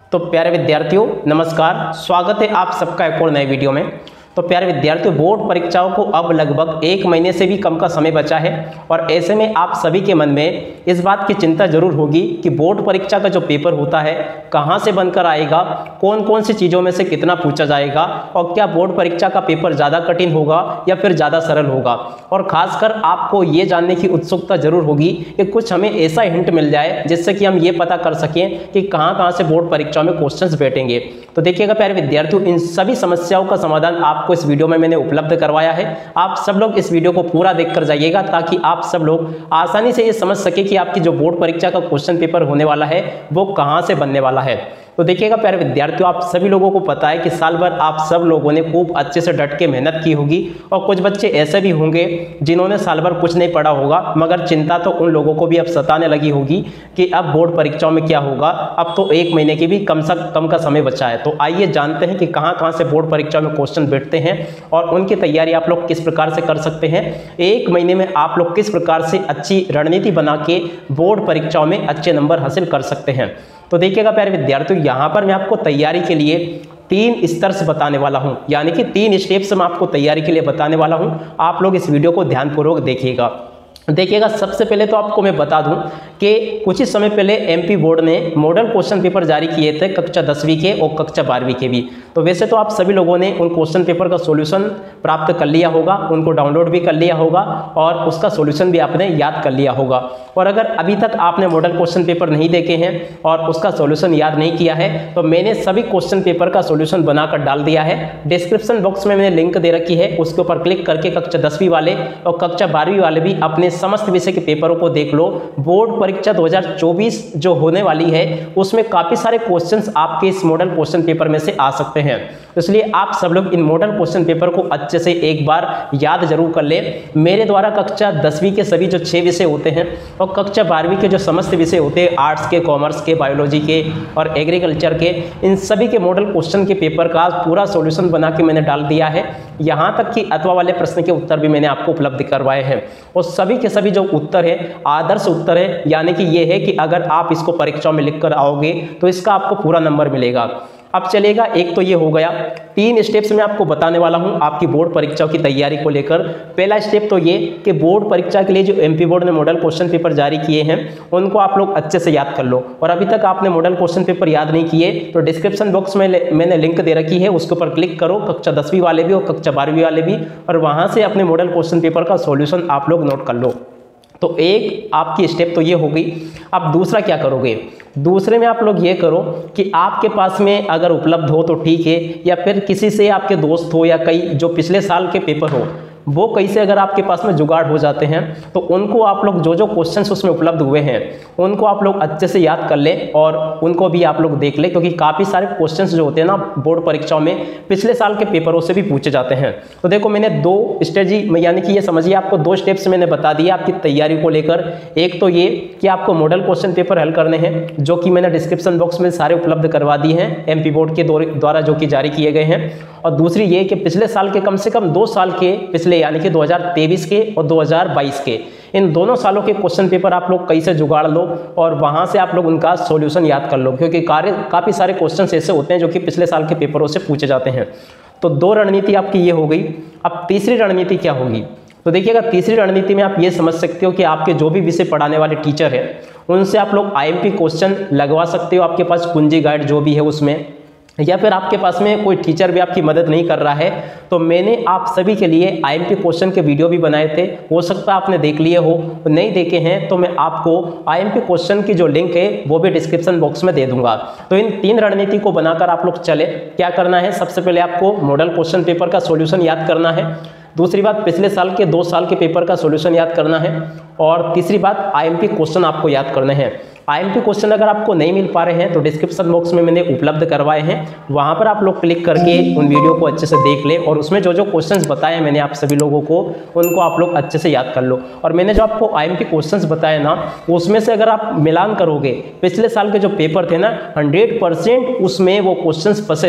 तो प्यारे विद्यार्थियों नमस्कार, स्वागत है आप सबका एक और नए वीडियो में। तो प्यारे विद्यार्थियों, बोर्ड परीक्षाओं को अब लगभग 1 महीने से भी कम का समय बचा है और ऐसे में आप सभी के मन में इस बात की चिंता जरूर होगी कि बोर्ड परीक्षा का जो पेपर होता है कहाँ से बनकर आएगा, कौन कौन सी चीज़ों में से कितना पूछा जाएगा और क्या बोर्ड परीक्षा का पेपर ज़्यादा कठिन होगा या फिर ज़्यादा सरल होगा। और खासकर आपको ये जानने की उत्सुकता जरूर होगी कि कुछ हमें ऐसा हिंट मिल जाए जिससे कि हम ये पता कर सकें कि कहाँ कहाँ से बोर्ड परीक्षा में क्वेश्चंस बैठेंगे। तो देखिएगा प्यारे विद्यार्थियों, इन सभी समस्याओं का समाधान आपको इस वीडियो में मैंने उपलब्ध करवाया है। आप सब लोग इस वीडियो को पूरा देखकर जाइएगा ताकि आप सब लोग आसानी से ये समझ सके कि आपकी जो बोर्ड परीक्षा का क्वेश्चन पेपर होने वाला है वो कहाँ से बनने वाला है। तो देखिएगा प्यारे विद्यार्थियों, आप सभी लोगों को पता है कि साल भर आप सब लोगों ने खूब अच्छे से डट के मेहनत की होगी और कुछ बच्चे ऐसे भी होंगे जिन्होंने साल भर कुछ नहीं पढ़ा होगा, मगर चिंता तो उन लोगों को भी अब सताने लगी होगी कि अब बोर्ड परीक्षाओं में क्या होगा। अब तो 1 महीने की भी कम से कम का समय बचा है। तो आइए जानते हैं कि कहाँ कहाँ से बोर्ड परीक्षा में क्वेश्चन बैठते हैं और उनकी तैयारी आप लोग किस प्रकार से कर सकते हैं। 1 महीने में आप लोग किस प्रकार से अच्छी रणनीति बना के बोर्ड परीक्षाओं में अच्छे नंबर हासिल कर सकते हैं। तो देखिएगा प्यारे विद्यार्थियों, यहाँ पर मैं आपको तैयारी के लिए 3 स्तर बताने वाला हूँ, यानी कि 3 स्टेप्स मैं आपको तैयारी के लिए बताने वाला हूँ। आप लोग इस वीडियो को ध्यानपूर्वक देखिएगा। सबसे पहले तो आपको मैं बता दूं कि कुछ ही समय पहले एमपी बोर्ड ने मॉडल क्वेश्चन पेपर जारी किए थे कक्षा 10वीं के और कक्षा 12वीं के भी। तो वैसे तो आप सभी लोगों ने उन क्वेश्चन पेपर का सॉल्यूशन प्राप्त कर लिया होगा, उनको डाउनलोड भी कर लिया होगा और उसका सॉल्यूशन भी आपने याद कर लिया होगा। और अगर अभी तक आपने मॉडल क्वेश्चन पेपर नहीं देखे हैं और उसका सॉल्यूशन याद नहीं किया है तो मैंने सभी क्वेश्चन पेपर का सॉल्यूशन बनाकर डाल दिया है। डिस्क्रिप्शन बॉक्स में मैंने लिंक दे रखी है, उसके ऊपर क्लिक करके कक्षा 10वीं वाले और कक्षा 12वीं वाले भी अपने समस्त विषय के पेपरों को देख लो। बोर्ड परीक्षा 2024 जो होने वाली है उसमें काफी सारे क्वेश्चंस आपके इस मॉडल क्वेश्चन पेपर में से आ सकते हैं। इसलिए आप सब लोग इन मॉडल क्वेश्चन पेपर को अच्छे से एक बार याद जरूर कर ले। मेरे द्वारा कक्षा 10वीं के सभी जो 6 विषय होते हैं और कक्षा 12वीं के जो समस्त विषय होते हैं, आर्ट्स के, कॉमर्स के, बायोलॉजी के और एग्रीकल्चर के, इन सभी के मॉडल क्वेश्चन के पेपर का पूरा सॉल्यूशन बना के मैंने डाल दिया है। यहाँ तक कि अथवा वाले प्रश्न के उत्तर भी मैंने आपको उपलब्ध करवाए हैं और सभी के सभी जो उत्तर है आदर्श उत्तर है, यानी कि ये है कि अगर आप इसको परीक्षा में लिखकर आओगे तो इसका आपको पूरा नंबर मिलेगा। अब चलेगा, एक तो ये हो गया। 3 स्टेप्स में आपको बताने वाला हूं आपकी बोर्ड परीक्षा की तैयारी को लेकर। पहला स्टेप तो ये कि बोर्ड परीक्षा के लिए जो एमपी बोर्ड ने मॉडल क्वेश्चन पेपर जारी किए हैं उनको आप लोग अच्छे से याद कर लो। और अभी तक आपने मॉडल क्वेश्चन पेपर याद नहीं किए तो डिस्क्रिप्शन बॉक्स में मैंने लिंक दे रखी है, उसके ऊपर क्लिक करो, कक्षा 10वीं वाले भी और कक्षा 12वीं वाले भी, और वहां से अपने मॉडल क्वेश्चन पेपर का सॉल्यूशन आप लोग नोट कर लो। तो एक आपकी स्टेप तो ये हो गई। अब दूसरा क्या करोगे? दूसरे में आप लोग ये करो कि आपके पास में अगर उपलब्ध हो तो ठीक है, या फिर किसी से आपके दोस्त हो या कई जो पिछले साल के पेपर हो वो कैसे अगर आपके पास में जुगाड़ हो जाते हैं तो उनको आप लोग जो क्वेश्चंस उसमें उपलब्ध हुए हैं उनको आप लोग अच्छे से याद कर लें और उनको भी आप लोग देख लें, क्योंकि काफ़ी सारे क्वेश्चंस जो होते हैं ना बोर्ड परीक्षाओं में पिछले साल के पेपरों से भी पूछे जाते हैं। तो देखो, मैंने 2 स्ट्रेटजी, यानी कि ये समझिए आपको 2 स्टेप्स मैंने बता दिया आपकी तैयारी को लेकर। एक तो ये कि आपको मॉडल क्वेश्चन पेपर हल करने हैं जो कि मैंने डिस्क्रिप्शन बॉक्स में सारे उपलब्ध करवा दिए हैं एमपी बोर्ड के द्वारा जो कि जारी किए गए हैं। और दूसरी ये कि पिछले साल के कम से कम 2 साल के पिछले, यानी कि 2023 के और 2022 के, इन दोनों सालों के क्वेश्चन पेपर आप लोग कैसे जुगाड़ लो और वहां से आप लोग उनका सॉल्यूशन याद कर लो, क्योंकि काफ़ी सारे क्वेश्चंस ऐसे होते हैं जो कि पिछले साल के पेपरों से पूछे जाते हैं। तो 2 रणनीति आपकी ये हो गई। अब तीसरी रणनीति क्या होगी? तो देखिएगा, तीसरी रणनीति में आप ये समझ सकते हो कि आपके जो भी विषय पढ़ाने वाले टीचर हैं उनसे आप लोग आईएमपी क्वेश्चन लगवा सकते हो आपके पास कुंजी गाइड जो भी है उसमें, या फिर आपके पास में कोई टीचर भी आपकी मदद नहीं कर रहा है तो मैंने आप सभी के लिए आईएमपी क्वेश्चन के वीडियो भी बनाए थे, हो सकता है आपने देख लिए हो, नहीं देखे हैं तो मैं आपको आईएमपी क्वेश्चन की जो लिंक है वो भी डिस्क्रिप्शन बॉक्स में दे दूंगा। तो इन 3 रणनीति को बनाकर आप लोग चले। क्या करना है? सबसे पहले आपको मॉडल क्वेश्चन पेपर का सॉल्यूशन याद करना है। दूसरी बात, पिछले साल के 2 साल के पेपर का सॉल्यूशन याद करना है। और तीसरी बात, आईएमपी क्वेश्चन आपको याद करने हैं। आईएमपी क्वेश्चन अगर आपको नहीं मिल पा रहे हैं तो डिस्क्रिप्शन बॉक्स में मैंने उपलब्ध करवाए हैं, वहां पर आप लोग क्लिक करके उन वीडियो को अच्छे से देख ले और उसमें जो क्वेश्चंस बताए मैंने आप सभी लोगों को उनको आप लोग अच्छे से याद कर लो। और मैंने जो आपको आईएमपी क्वेश्चंस बताए ना उसमें से अगर आप मिलान करोगे पिछले साल के जो पेपर थे ना 100% उसमें वो क्वेश्चंस फंसे थे।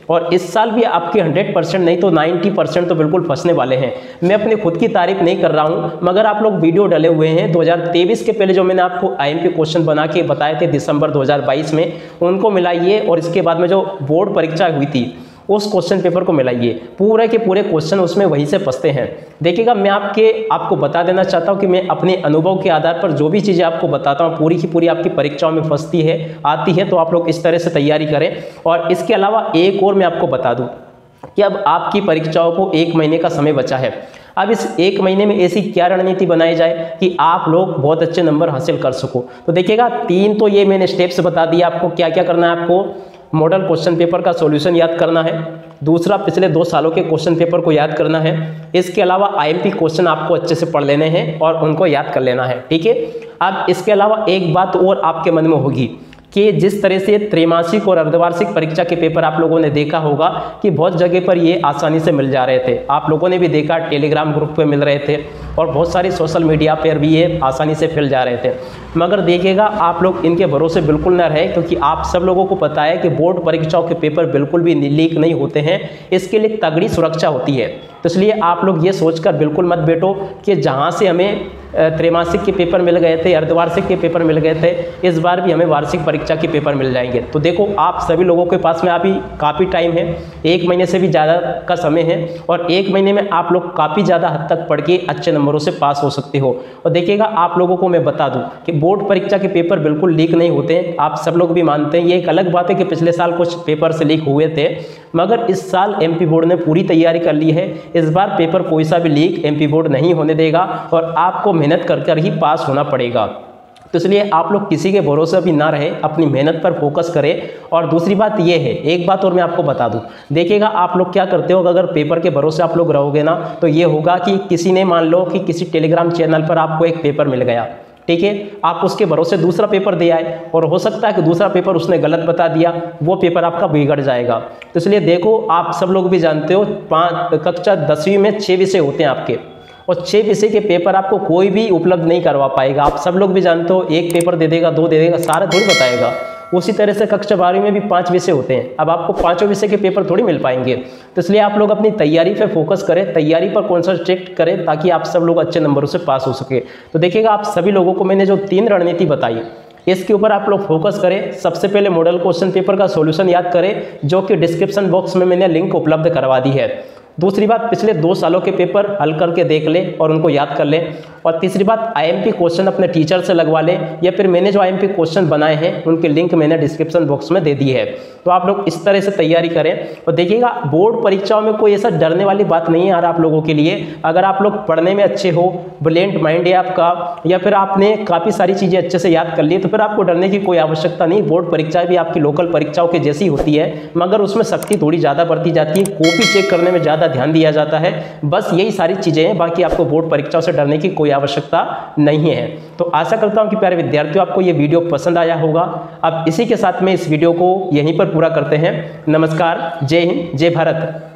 और इस साल भी आपके 100% नहीं तो 90% तो बिल्कुल फंसने वाले हैं। मैं अपनी खुद की तारीफ नहीं कर रहा हूं, मगर आप लोग वीडियो डले हुए हैं 2023 के पहले जो मैंने आपको आईएमपी क्वेश्चन बना के बताए थे दिसंबर 2022 में, उनको मिलाइए और इसके बाद में जो बोर्ड परीक्षा हुई थी उस क्वेश्चन पेपर को मिलाइए, पूरे के पूरे क्वेश्चन उसमें वहीं से फंसते हैं। देखिएगा, मैं आपको बता देना चाहता हूं कि मैं अपने अनुभव के आधार पर जो भी चीज़ें आपको बताता हूं पूरी की पूरी आपकी परीक्षाओं में फंसती है, आती है, तो आप लोग इस तरह से तैयारी करें। और इसके अलावा एक और मैं आपको बता दूं कि अब आपकी परीक्षाओं को 1 महीने का समय बचा है। अब इस 1 महीने में ऐसी क्या रणनीति बनाई जाए कि आप लोग बहुत अच्छे नंबर हासिल कर सको। तो देखिएगा, 3 तो ये मैंने स्टेप्स बता दिए आपको क्या क्या करना है। आपको मॉडल क्वेश्चन पेपर का सॉल्यूशन याद करना है, दूसरा पिछले 2 सालों के क्वेश्चन पेपर को याद करना है, इसके अलावा आईएमपी क्वेश्चन आपको अच्छे से पढ़ लेने हैं और उनको याद कर लेना है, ठीक है। अब इसके अलावा एक बात और आपके मन में होगी कि जिस तरह से त्रैमासिक और अर्धवार्षिक परीक्षा के पेपर आप लोगों ने देखा होगा कि बहुत जगह पर ये आसानी से मिल जा रहे थे, आप लोगों ने भी देखा टेलीग्राम ग्रुप पे मिल रहे थे और बहुत सारी सोशल मीडिया पर भी ये आसानी से मिल जा रहे थे। मगर देखिएगा, आप लोग इनके भरोसे बिल्कुल ना रहे, क्योंकि आप सब लोगों को पता है कि बोर्ड परीक्षाओं के पेपर बिल्कुल भी लीक नहीं होते हैं, इसके लिए तगड़ी सुरक्षा होती है। तो इसलिए आप लोग ये सोचकर बिल्कुल मत बैठो कि जहाँ से हमें त्रैमासिक के पेपर मिल गए थे, अर्धवार्षिक के पेपर मिल गए थे, इस बार भी हमें वार्षिक परीक्षा के पेपर मिल जाएंगे। तो देखो, आप सभी लोगों के पास में अभी काफ़ी टाइम है, 1 महीने से भी ज़्यादा का समय है और 1 महीने में आप लोग काफ़ी ज़्यादा हद तक पढ़ के अच्छे नंबरों से पास हो सकते हो। और देखिएगा, आप लोगों को मैं बता दूं कि बोर्ड परीक्षा के पेपर बिल्कुल लीक नहीं होते हैं, आप सब लोग भी मानते हैं। ये एक अलग बात है कि पिछले साल कुछ पेपर से लीक हुए थे, मगर इस साल एमपी बोर्ड ने पूरी तैयारी कर ली है। इस बार पेपर कोई सा भी लीक एमपी बोर्ड नहीं होने देगा और आपको मेहनत कर ही पास होना पड़ेगा। तो इसलिए आप लोग किसी के भरोसे भी ना रहे, अपनी मेहनत पर फोकस करें। और दूसरी बात ये है, एक बात और मैं आपको बता दूं, देखिएगा आप लोग क्या करते हो, अगर पेपर के भरोसे आप लोग रहोगे ना, तो ये होगा कि किसी ने मान लो कि किसी टेलीग्राम चैनल पर आपको एक पेपर मिल गया, ठीक है, आप उसके भरोसे दूसरा पेपर दे आए और हो सकता है कि दूसरा पेपर उसने गलत बता दिया, वो पेपर आपका बिगड़ जाएगा। तो इसलिए देखो, आप सब लोग भी जानते हो कक्षा 10वीं में 6 विषय होते हैं आपके, और 6 विषय के पेपर आपको कोई भी उपलब्ध नहीं करवा पाएगा। आप सब लोग भी जानते हो, एक पेपर दे देगा, 2 दे देगा, सारा थोड़ी बताएगा। उसी तरह से कक्षा 12वीं में भी 5 विषय होते हैं, अब आपको 5 विषय के पेपर थोड़ी मिल पाएंगे। तो इसलिए आप लोग अपनी तैयारी पे फोकस करें, तैयारी पर कॉन्संट्रेट करें, ताकि आप सब लोग अच्छे नंबरों से पास हो सके। तो देखिएगा, आप सभी लोगों को मैंने जो 3 रणनीति बताई, इसके ऊपर आप लोग फोकस करें। सबसे पहले मॉडल क्वेश्चन पेपर का सॉल्यूशन याद करें, जो कि डिस्क्रिप्शन बॉक्स में मैंने लिंक उपलब्ध करवा दी है। दूसरी बात, पिछले 2 सालों के पेपर हल करके देख ले और उनको याद कर ले। और तीसरी बात, आईएमपी क्वेश्चन अपने टीचर से लगवा ले, या फिर मैंने जो आईएमपी क्वेश्चन बनाए हैं उनके लिंक मैंने डिस्क्रिप्शन बॉक्स में दे दी है। तो आप लोग इस तरह से तैयारी करें। और देखिएगा, बोर्ड परीक्षाओं में कोई ऐसा डरने वाली बात नहीं है यार आप लोगों के लिए। अगर आप लोग पढ़ने में अच्छे हो, ब्रिलियंट माइंड है आपका, या फिर आपने काफ़ी सारी चीज़ें अच्छे से याद कर ली, तो फिर आपको डरने की कोई आवश्यकता नहीं। बोर्ड परीक्षा भी आपकी लोकल परीक्षाओं के जैसी होती है, मगर उसमें सख्ती थोड़ी ज़्यादा बरती जाती है, कॉपी चेक करने में ज़्यादा ध्यान दिया जाता है। बस यही सारी चीज़ें हैं, बाकी आपको बोर्ड परीक्षाओं से डरने की कोई आवश्यकता नहीं है। तो आशा करता हूं कि प्यारे विद्यार्थियों, आपको ये वीडियो पसंद आया होगा। अब इसी के साथ में इस वीडियो को यहीं पर पूरा करते हैं। नमस्कार, जय हिंद, जय भारत।